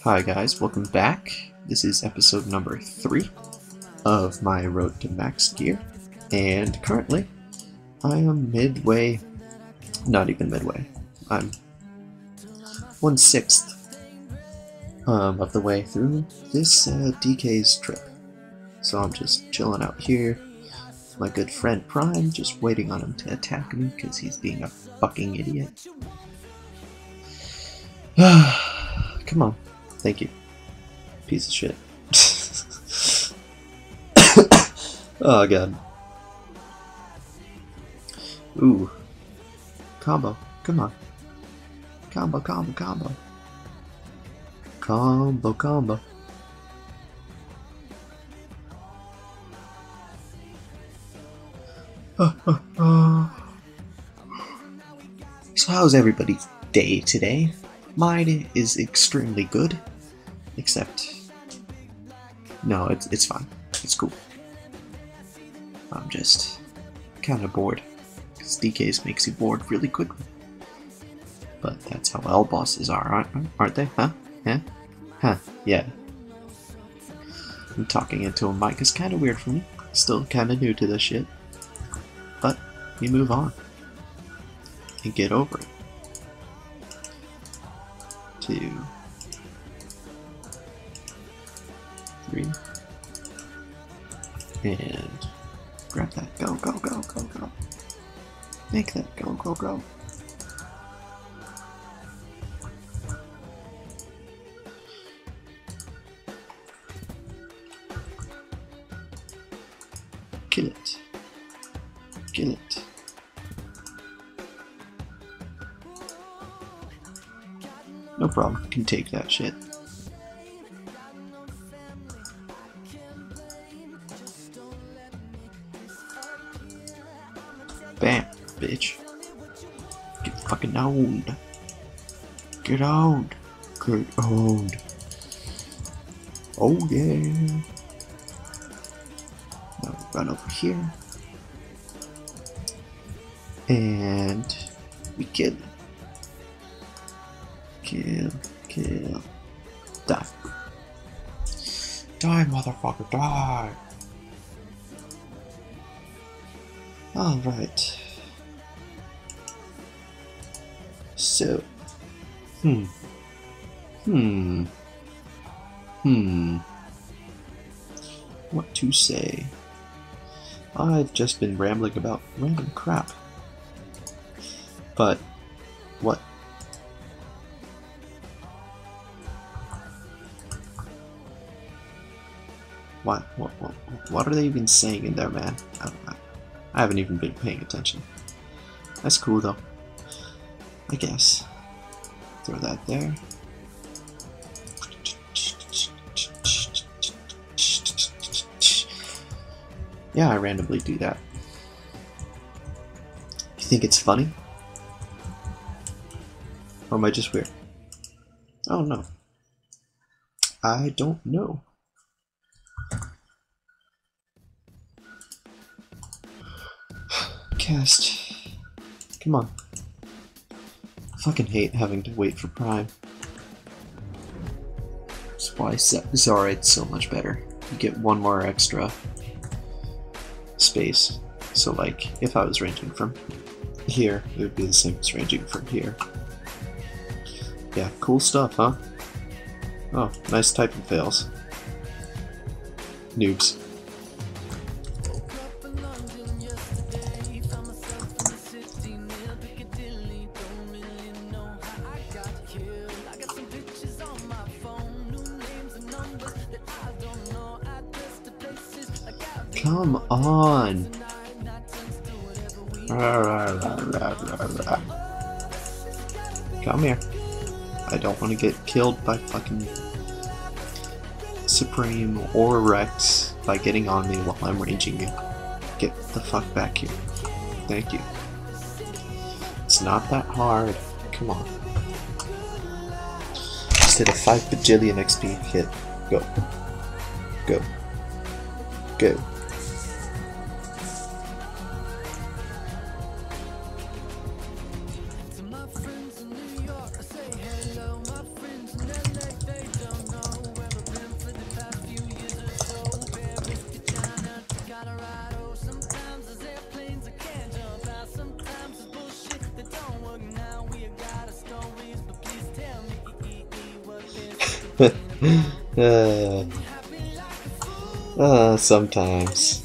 Hi guys, welcome back. This is episode number 3 of my Road to Max Gear, and currently I am midway, not even midway, I'm 1/6 of the way through this DK's trip. So I'm just chilling out here with my good friend Prime, just waiting on him to attack me because he's being a fucking idiot. Come on. Thank you. Piece of shit. Oh god. Ooh. Combo. Come on. Combo, combo, combo. Combo, combo. So how's everybody's day today? Mine is extremely good, except no, it's fine. It's cool. I'm just kind of bored because DKs makes you bored really quickly. But that's how all bosses are, aren't they? Huh? Yeah? Huh? Yeah. I'm talking into a mic is kind of weird for me. Still kind of new to this shit. But we move on and get over it. 2, 3, and grab that. Go, go, go, go, go. Make that go, go, go. Kill it. Kill it. No problem, can take that shit. Bam, bitch. Get fucking owned. Get owned. Get owned. Oh yeah. Now we run over here. And we kill him. Kill, kill, die. Die, motherfucker, die! Alright. So. What to say? I've just been rambling about random crap. But, what? What are they even saying in there, man? I don't know. I haven't even been paying attention. That's cool though. I guess. Throw that there. Yeah, I randomly do that. You think it's funny? Or am I just weird? Oh no. I don't know. Cast. Come on. I fucking hate having to wait for Prime. That's why Zarid's so much better. You get one more extra space. So like, if I was ranging from here, it would be the same as ranging from here. Yeah, cool stuff, huh? Oh, nice typing fails. Noobs. Come on! Come here. I don't want to get killed by fucking Supreme or Rex by getting on me while I'm ranging you. Get the fuck back here. Thank you. It's not that hard. Come on. Just hit a 5 bajillion XP hit. Go. Go. Go. Sometimes.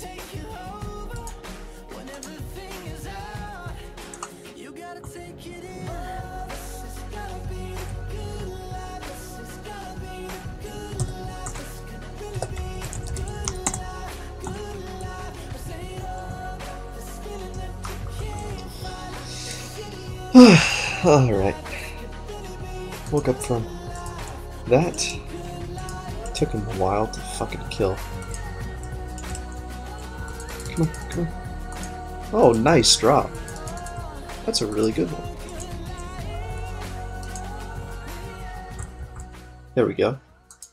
Alright. Woke up from that. Took him a while to fucking kill. Come on, come on. Oh, nice drop. That's a really good one. There we go.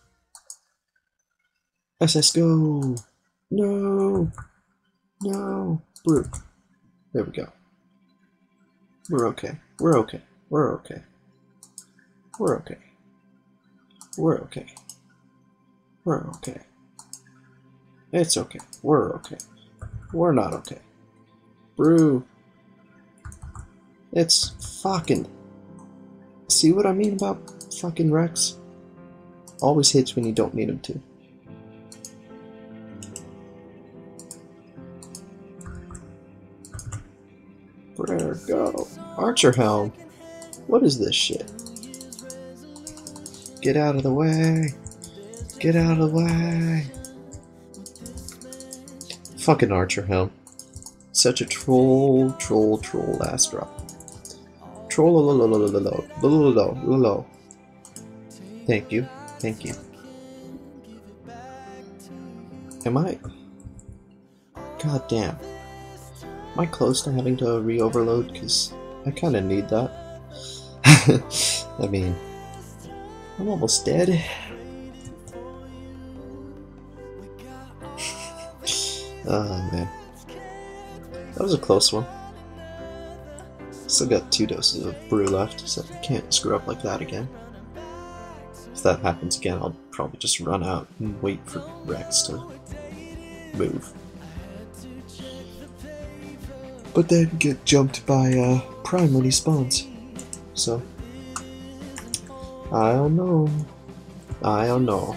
SS go! No! No! Brew. There we go. We're okay. We're okay. We're okay. We're okay. We're okay. We're okay. It's okay. We're okay. We're not okay. Brew. It's fucking... See what I mean about fucking Rex? Always hits when you don't need him to. Where go? Archer Helm. What is this shit? Get out of the way. Get out of the way. Fucking Archer Helm. Such a troll ass drop. Troll. Thank you. Thank you. Am I? God damn. Am I close to having to re-overload? Because I kind of need that. I mean, I'm almost dead. Oh man. That was a close one. Still got 2 doses of brew left, so I can't screw up like that again. If that happens again, I'll probably just run out and wait for Rex to move. But then get jumped by Prime when he spawns. So, I don't know. I don't know.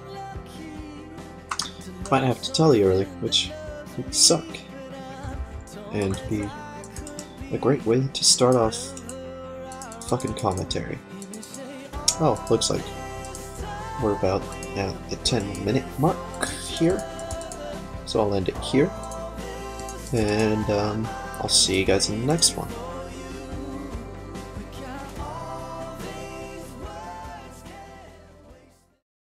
Might have to tell you early, which would suck. And be a great way to start off fucking commentary. Oh, looks like we're about at the 10-minute mark here. So I'll end it here. And I'll see you guys in the next one.